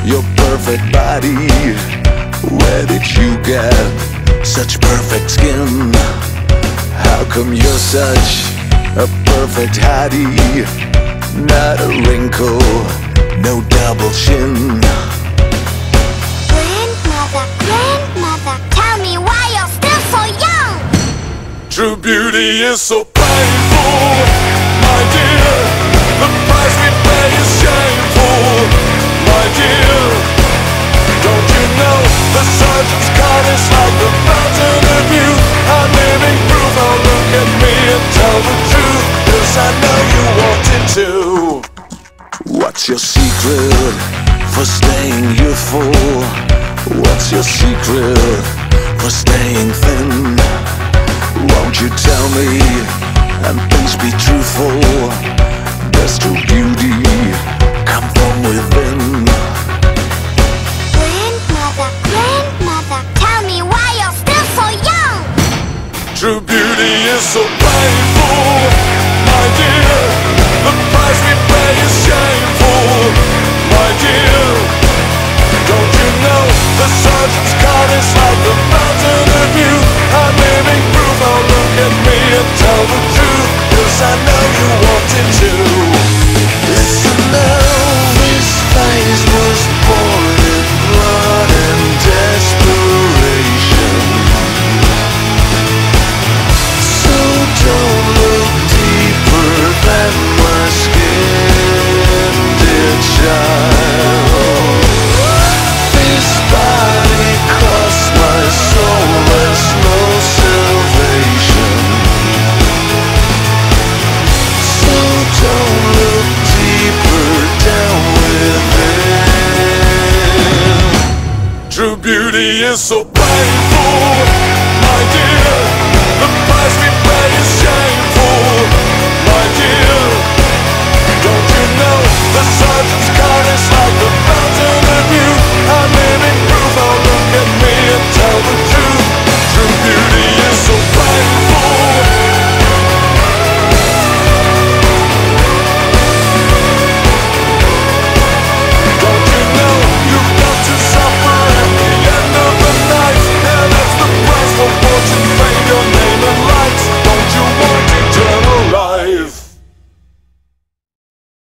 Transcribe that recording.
your perfect body. Where did you get such perfect skin? How come you're such a perfect hottie? Not a wrinkle, no double chin. Grandmother, tell me why you're still so young. True beauty is so painful, my dear. The price we pay is shameful, my dear. Don't you know the surgeon's card is like the mountain of youth? I'm living proof. Oh, look at me and tell the truth, 'cause I know you wanted to. What's your secret for staying youthful? What's your secret for staying thin? Won't you tell me, and please be truthful? Does true beauty come from within? Grandmother, tell me why you're still so young. True beauty is so painful, my dear. The price we pay is shameful, my dear. Don't you know the surgeon's card is like the mountain of youth? I'm living proof. Oh, look at me and tell the truth, 'cause I know you wanted to. Listen now, this phase was born in blood and desperation. So don't look deeper than my skin, dear child. This body cost my soul, there's no salvation. So don't look deeper down within. True beauty is so